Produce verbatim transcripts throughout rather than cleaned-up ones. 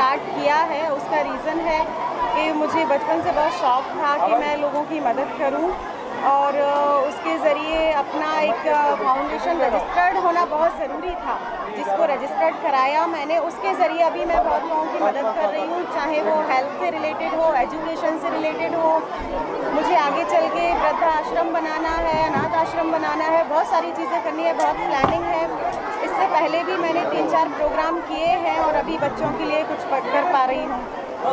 Start किया है उसका रीज़न है कि मुझे बचपन से बहुत शौक़ था कि मैं लोगों की मदद करूं और उसके ज़रिए अपना एक फाउंडेशन रजिस्टर्ड होना बहुत ज़रूरी था, जिसको रजिस्टर्ड कराया मैंने। उसके ज़रिए अभी मैं बहुत लोगों की मदद कर रही हूँ, चाहे वो हेल्थ से रिलेटेड हो, एजुकेशन से रिलेटेड हो, मुझे आगे चल के वृद्ध आश्रम बनाना है, अनाथ आश्रम बनाना है, बहुत सारी चीज़ें करनी है, बहुत प्लानिंग है। इससे पहले भी मैंने तीन चार प्रोग्राम किए हैं और अभी बच्चों के लिए कुछ कर पा रही हूँ।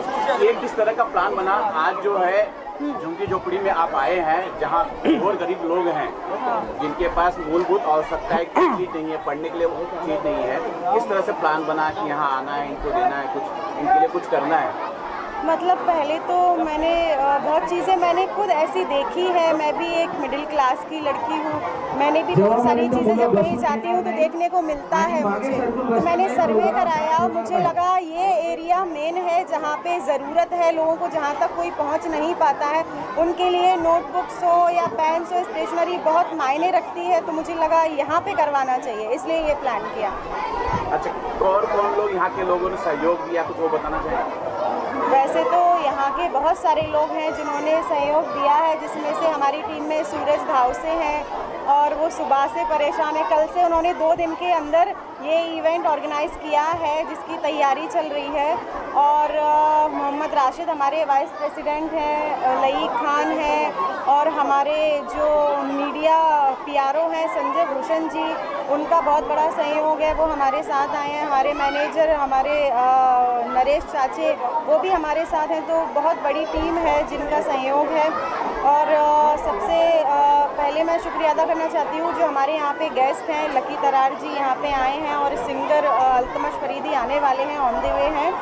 एक किस तरह का प्लान बना आज जो है झुग्गी झोपड़ी में आप आए हैं, जहाँ और गरीब लोग हैं जिनके पास मूलभूत आवश्यकताएं चीज नहीं है, पढ़ने के लिए चीज नहीं है, किस तरह से प्लान बना कि यहाँ आना है, इनको देना है, कुछ इनके लिए कुछ करना है? मतलब पहले तो मैंने बहुत चीज़ें मैंने खुद ऐसी देखी है, मैं भी एक मिडिल क्लास की लड़की हूँ, मैंने भी बहुत सारी चीज़ें जब कहीं जाती हूँ तो देखने को मिलता है मुझे। तो मैंने सर्वे कराया, मुझे लगा ये एरिया मेन है जहाँ पे ज़रूरत है लोगों को, जहाँ तक कोई पहुँच नहीं पाता है, उनके लिए नोटबुक्स हो या पेन्स हो, स्टेशनरी बहुत मायने रखती है। तो मुझे लगा यहाँ पे करवाना चाहिए, इसलिए ये प्लान किया। अच्छा, और कौन लोग यहाँ के लोगों ने सहयोग दिया, कुछ वो बताना चाहिए? वैसे तो यहाँ के बहुत सारे लोग हैं जिन्होंने सहयोग दिया है, जिसमें से हमारी टीम में सूरज धावसे हैं और वो सुबह से परेशान है। कल से उन्होंने दो दिन के अंदर ये इवेंट ऑर्गेनाइज़ किया है जिसकी तैयारी चल रही है। और मोहम्मद राशिद हमारे वाइस प्रेसिडेंट हैं, लईक खान हैं और हमारे जो मीडिया पीआरओ हैं संजय भूषण जी, उनका बहुत बड़ा सहयोग है, वो हमारे साथ आए हैं। हमारे मैनेजर हमारे नरेश चाचे वो भी हमारे साथ हैं। तो बहुत बड़ी टीम है जिनका सहयोग है। और सबसे पहले मैं शुक्रिया अदा करना चाहती हूँ जो हमारे यहाँ पे गेस्ट हैं, लकी तरार जी यहाँ पे आए हैं और सिंगर अल्तमश फरीदी आने वाले हैं, ऑन द वे हैं,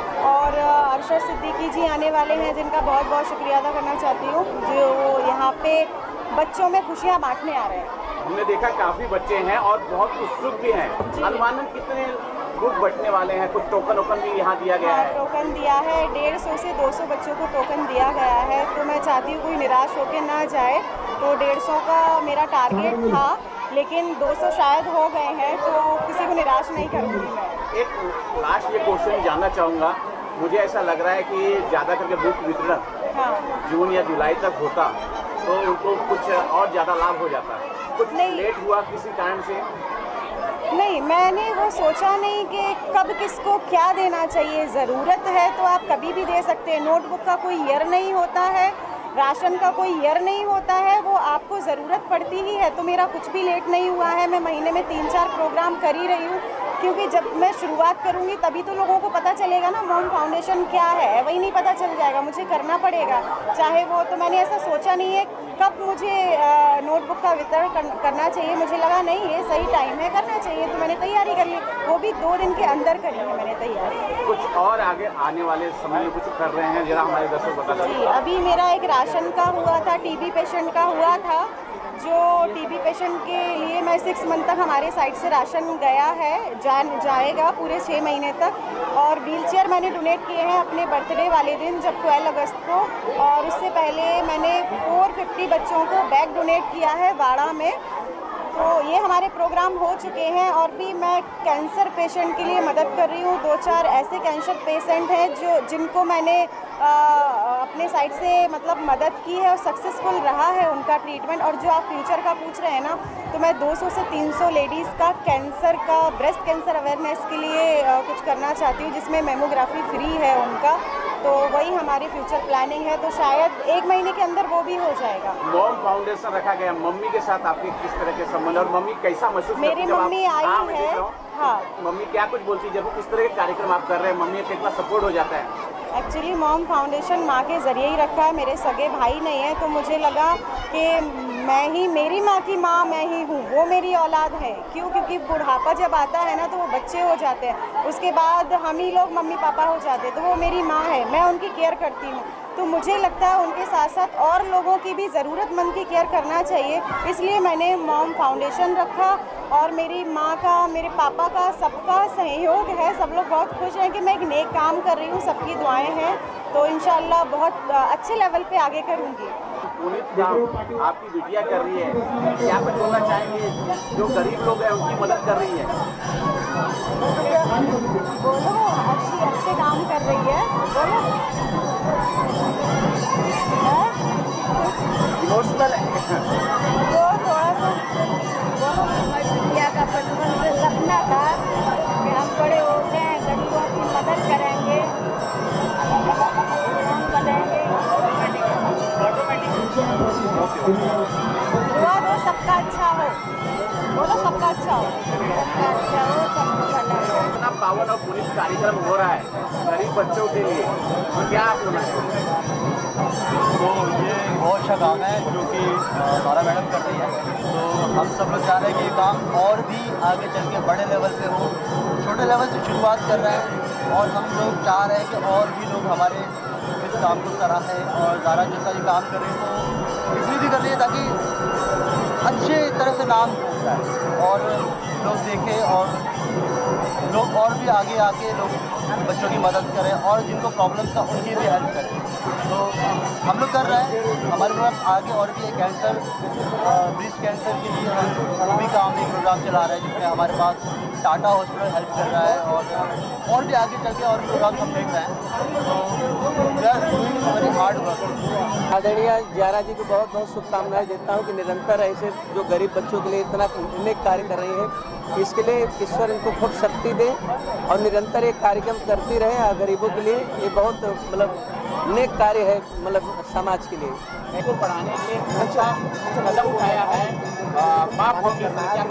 और अरशद सिद्दीकी जी आने वाले हैं, जिनका बहुत बहुत शुक्रिया अदा करना चाहती हूँ जो यहाँ पे बच्चों में खुशियाँ बांटने आ रहे हैं। हमने देखा काफ़ी बच्चे हैं और बहुत उत्सुक भी हैं। अनुमानन कितने ग्रुप बंटने वाले हैं? कुछ टोकन वोकन भी यहाँ दिया गया है? टोकन दिया है, डेढ़ सौ से दो सौ बच्चों को टोकन दिया गया है। तो मैं चाहती हूँ कोई निराश होकर ना जाए। तो डेढ़ सौ का मेरा टारगेट था, लेकिन दो सौ शायद हो गए हैं, तो किसी को निराश नहीं करूँगी मैं। एक लास्ट ये क्वेश्चन जानना चाहूँगा, मुझे ऐसा लग रहा है कि ज़्यादा करके बुक वितरण हाँ जून या जुलाई तक होता तो उनको कुछ और ज़्यादा लाभ हो जाता। कुछ लेट हुआ किसी कारण से? नहीं, मैंने वो सोचा नहीं कि कब किसको क्या देना चाहिए। ज़रूरत है तो आप कभी भी दे सकते हैं। नोटबुक का कोई ईयर नहीं होता है, राशन का कोई ईयर नहीं होता है, वो आपको ज़रूरत पड़ती ही है। तो मेरा कुछ भी लेट नहीं हुआ है। मैं महीने में तीन चार प्रोग्राम कर ही रही हूँ, क्योंकि जब मैं शुरुआत करूँगी तभी तो लोगों को पता चलेगा ना मॉम फाउंडेशन क्या है। वही नहीं पता चल जाएगा, मुझे करना पड़ेगा चाहे वो। तो मैंने ऐसा सोचा नहीं है कब मुझे नोटबुक का वितरण करना चाहिए। मुझे लगा नहीं ये सही टाइम है, करना चाहिए, तो मैंने तैयारी कर ली। वो भी दो दिन के अंदर करी है मैंने तैयारी। कुछ और आगे आने वाले समय में कुछ कर रहे हैं, जरा हमारे दर्शक बता दीजिए। जी, अभी मेरा एक राशन का हुआ था, टीबी पेशेंट का हुआ था, जो टीबी पेशेंट के लिए मैं सिक्स मंथ तक हमारे साइड से राशन गया है, जान जाएगा पूरे छः महीने तक। और व्हील चेयर मैंने डोनेट किए हैं अपने बर्थडे वाले दिन, जब ट्वेल्व अगस्त को। और उससे पहले मैंने चार सौ पचास बच्चों को बैग डोनेट किया है वाड़ा में। तो ये हमारे प्रोग्राम हो चुके हैं। और भी मैं कैंसर पेशेंट के लिए मदद कर रही हूँ। दो चार ऐसे कैंसर पेशेंट हैं जो जिनको मैंने आ, अपने साइड से मतलब मदद की है और सक्सेसफुल रहा है उनका ट्रीटमेंट। और जो आप फ्यूचर का पूछ रहे हैं ना, तो मैं दो सौ से तीन सौ लेडीज़ का कैंसर का, ब्रेस्ट कैंसर अवेयरनेस के लिए आ, कुछ करना चाहती हूँ, जिसमें मेमोग्राफी फ्री है उनका। तो वही हमारी फ्यूचर प्लानिंग है। तो शायद एक महीने के अंदर वो भी हो जाएगा। मॉम फाउंडेशन रखा गया, मम्मी के साथ आपके किस तरह के संबंध और मम्मी कैसा महसूस करती है? मेरी मम्मी आई हाँ, है। हाँ, मम्मी क्या कुछ बोलती है जब इस तरह के कार्यक्रम आप कर रहे हैं? मम्मी कितना सपोर्ट हो जाता है? एक्चुअली मॉम फाउंडेशन माँ के ज़रिए ही रखा है, मेरे सगे भाई नहीं है। तो मुझे लगा कि मैं ही, मेरी माँ की माँ मैं ही हूँ, वो मेरी औलाद है। क्यों? क्योंकि बुढ़ापा जब आता है ना तो वो बच्चे हो जाते हैं, उसके बाद हम ही लोग मम्मी पापा हो जाते हैं। तो वो मेरी माँ है, मैं उनकी केयर करती हूँ। तो मुझे लगता है उनके साथ साथ और लोगों की भी ज़रूरतमंद की केयर करना चाहिए, इसलिए मैंने मॉम फाउंडेशन रखा। और मेरी माँ का, मेरे पापा का, सबका सहयोग है। सब लोग बहुत खुश हैं कि मैं एक नेक काम कर रही हूँ, सबकी दुआएं हैं। तो इंशाल्लाह बहुत अच्छे लेवल पे आगे करूँगी। पुनीत काम आपकी बिटिया कर रही है, क्या कुछ बोलना चाहेंगे? जो गरीब लोग हैं उनकी मदद कर रही है। बोलो, अच्छी अच्छे काम कर रही है, बोलो। इमोशनल है वो थोड़ा सा बोलो। बिटिया का बचपन से सपना था कि हम बड़े हो गए गरीबों की मदद करेंगे, हम बनेंगे। दुआ दो सबका अच्छा हो, बोलो सबका अच्छा हो, सबका अच्छा हो, सबका भला हो। इतना पावन और पुनीत कार्यक्रम हो रहा है गरीब बच्चों के लिए, तो क्या आप बोलना चाहेंगे? तो ये बहुत अच्छा काम है जो कि तारा मैडम कर रही है। तो हम सब लोग चाह रहे हैं कि ये काम और भी आगे चल के बड़े लेवल पे हो। छोटे लेवल से शुरुआत कर रहे हैं और हम लोग चाह रहे हैं कि और भी लोग हमारे इस काम को सराहें और तारा जैसा ये काम करें। तो इसलिए भी कर रही है ताकि अच्छे तरह से नाम होता है और लोग देखें और लोग और भी आगे आके लोग बच्चों की मदद करें और जिनको प्रॉब्लम्स था उनकी भी हेल्प करें। तो हम लोग कर रहे हैं, हमारे पास आगे और भी एक कैंसर ब्रेस्ट कैंसर के लिए हम भी काम एक प्रोग्राम चला रहे हैं जिसमें हमारे पास टाटा हॉस्पिटल हेल्प कर रहा है और और भी आगे चल के और प्रोग्राम हम देख रहे हैं। तो we are doing very hard work. आदरणीय जयारा जी को बहुत बहुत शुभकामनाएं देता हूं कि निरंतर ऐसे जो गरीब बच्चों के लिए इतना अनेक कार्य कर रही है, इसके लिए ईश्वर इनको खूब शक्ति दे और निरंतर एक कार्यक्रम करती रहे गरीबों के लिए। ये बहुत मतलब नेक कार्य है, मतलब समाज के लिए को पढ़ाने के लिए अच्छा कदम उठाया है माँ फाउंडेशन।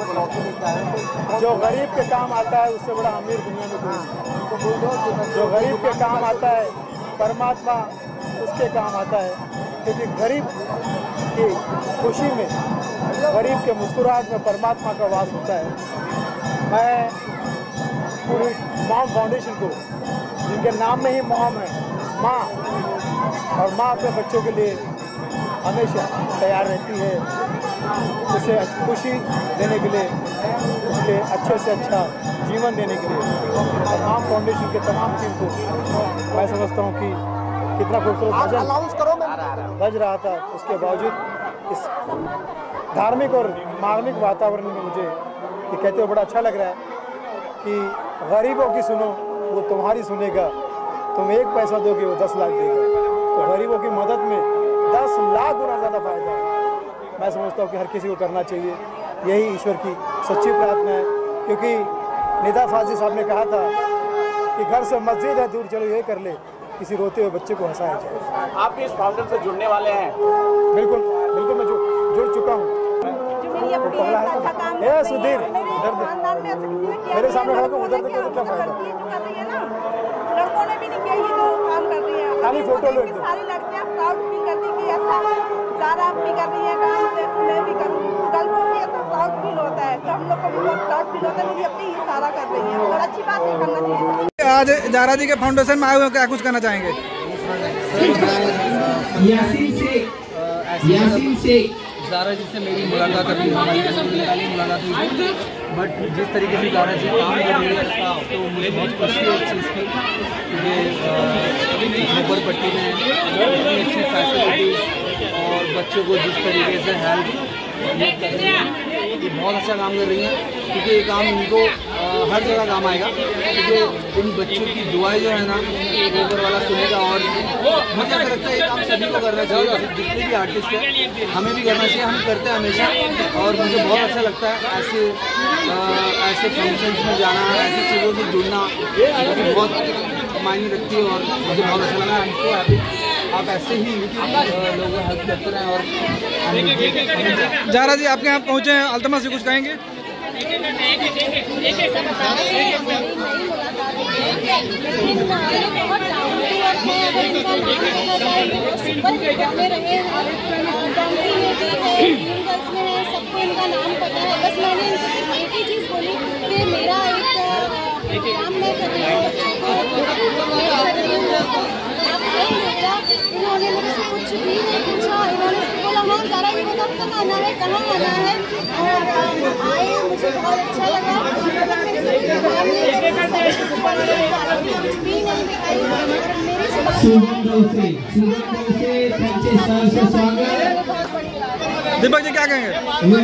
जो गरीब के काम आता है उससे बड़ा अमीर दुनिया में कोई नहीं। जो गरीब के काम आता है परमात्मा उसके काम आता है, क्योंकि गरीब की खुशी में, गरीब के मुस्कुराहट में परमात्मा का वास होता है। मैं पूरी मॉम फाउंडेशन को, जिनके नाम में ही मॉम है, माँ, और माँ अपने बच्चों के लिए हमेशा तैयार रहती है, उसे खुशी देने के लिए, उसके अच्छे से अच्छा जीवन देने के लिए। और मॉम फाउंडेशन के तमाम टीम को मैं समझता हूँ कि कितना खूबसूरत भजन बज रहा था, उसके बावजूद इस धार्मिक और मार्मिक वातावरण में मुझे ये कहते हुए बड़ा अच्छा लग रहा है कि गरीबों की सुनो वो तुम्हारी सुनेगा, तुम एक पैसा दोगे वो दस लाख देगा। तो गरीबों की मदद में दस लाख गुना ज़्यादा फायदा है। मैं समझता हूँ कि हर किसी को करना चाहिए, यही ईश्वर की सच्ची प्रार्थना है। क्योंकि निदा फाजी साहब ने कहा था कि घर से मस्जिद है दूर, चलो ये कर ले, किसी रोते हुए बच्चे को हंसाया जाए। आप इस फाउंडेशन से जुड़ने वाले हैं? बिल्कुल बिल्कुल, मैं जुड़ चुका हूँ। सुधीर मेरे सामने खड़ा उधर देखो तो क्या फायदा। लड़कों ने भी नहीं किया ये जो काम कर रही है, खाली फोटो लो, सारी लड़कियां प्राउड फील करती कि ऐसा ज़ारा भी कर रही है काम, जैसे मैं भी करूँ। कल को भी ऐसा प्राउड फील होता है, तो हम लोग को भी बहुत प्राउड फील होता है, मुझे अपनी ही सारा कर रही है और अच्छी बात है, करना चाहिए। आज जयारा जी के फाउंडेशन में आए हुए क्या कुछ कहना चाहेंगे? ज़ारा जी से मेरी मुलाकात अभी हमारी मुलाकात हुई थी, बट जिस तरीके से ज़ारा जी काम कर रही है तो मुझे बहुत खुशी है इस चीज़ की। ये झोपड़पट्टी में इतनी अच्छी फैसिलिटीज़ और बच्चों को जिस तरीके से हेल्प ये कर रही है, ये बहुत अच्छा काम कर रही है। क्योंकि ये काम इनको हर जगह काम आएगा, क्योंकि इन बच्चों की दुआएं जो है ना ऊपर वाला सुनेगा। और मुझे ऐसा लगता है ये काम सभी को करना चाहिए, जितने भी आर्टिस्ट हैं हमें भी करना चाहिए, हम करते हैं हमेशा। और मुझे बहुत अच्छा लगता है ऐसे आ, ऐसे फंक्शंस में जाना, ऐसी चीज़ों से जुड़ना मुझे बहुत मायने रखती है और मुझे बहुत अच्छा लगा। हमको अभी आप ऐसे ही लोगों को हेल्प करते रहें। और जयारा जी आपके यहाँ पहुँचे हैं, अल्तमा से कुछ कहेंगे? सबको इनका नाम पता है, बस मैंने इनसे सिर्फ एक ही चीज़ बोली कि मेरा एक काम मैं कर रही हूँ, इन्होंने मेरे से कुछ भी नहीं पूछा। इन्होंने बोला हाँ ज़रा ये बताओ कब आना है, कहाँ आना है, और आए, मुझे बहुत अच्छा लगा। मतलब मेरे से कुछ भी नहीं दिखाई, मेरे से बात दीपक जी क्या कहेंगे?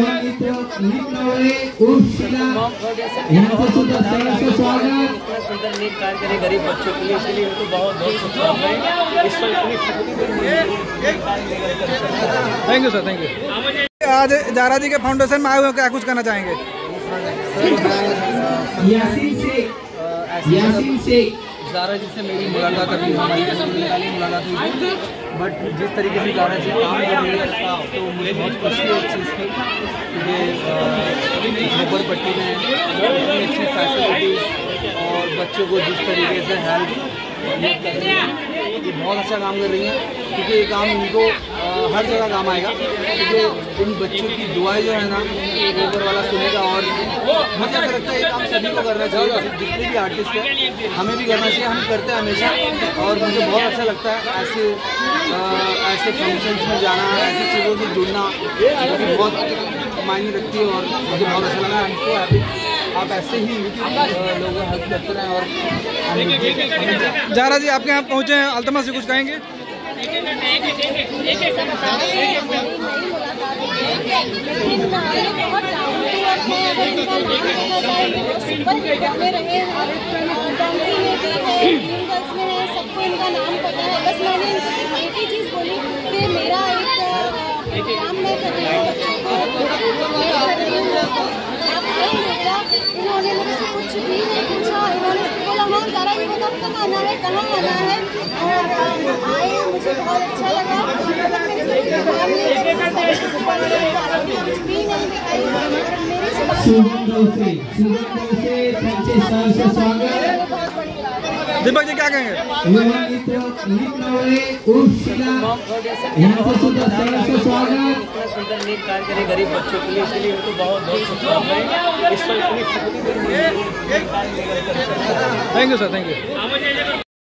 इतना सुंदर नेक कार्य करे गरीब बच्चों के लिए, इसके लिए उनको बहुत बहुत शुभकामनाएं। ईश्वर इतनी शक्ति दे। Thank you sir, thank you. आज जारा जी के फाउंडेशन में आए हुए, क्या कुछ कहना चाहेंगे? जारा जी से मेरी मुलाकात अभी हमारी मुलाकात हुई थी, बट जिस तरीके से जारा जी काम कर रही है तो मुझे बहुत खुशी है इस चीज़ की, क्योंकि झोपड़पट्टी में इतनी अच्छी फैसिलिटीज़ और बच्चों को जिस तरीके से हेल्प ये कर रही है, ये बहुत अच्छा काम कर रही हैं। क्योंकि ये काम इनको हर जगह काम आएगा, क्योंकि इन बच्चों की दुआएं जो है ना ऊपर वाला सुनेगा। और मुझे ऐसा लगता है ये काम सभी को करना चाहिए, जितने भी आर्टिस्ट हैं हमें भी करना चाहिए, हम करते हैं हमेशा। और मुझे बहुत अच्छा लगता है ऐसे ऐसे फंक्शंस में जाना, ऐसी चीज़ों से जुड़ना, मुझे बहुत मायने रखती है और मुझे बहुत अच्छा लगा। हमको हैप्पी आप ऐसे ही लोगों को हेल्प करते रहें। और जारा जी आपके यहाँ पहुँचे हैं, अल्तमा से कुछ कहेंगे? सबको इनका नाम पता है, बस मैंने इनसे सिर्फ एक ही चीज़ बोली कि मेरा एक काम मैं कर रही हूँ बच्चों को, इन्होंने मेरे से कुछ भी नहीं पूछा। इन्होंने बोला हाँ ज़रा ये बताओ कब आना है, कहाँ आना है, और आए, मुझे बहुत अच्छा लगा। मतलब मेरे से कुछ काम नहीं करे, कुछ भी नहीं दिखाई, मेरे से बात दीपक जी क्या कहेंगे? इतना सुंदर नेक कार्य करे गरीब बच्चों के लिए, इसके लिए उनको बहुत बहुत शुभकामनाएं। ईश्वर इतनी शक्ति दे। Thank you sir, thank you.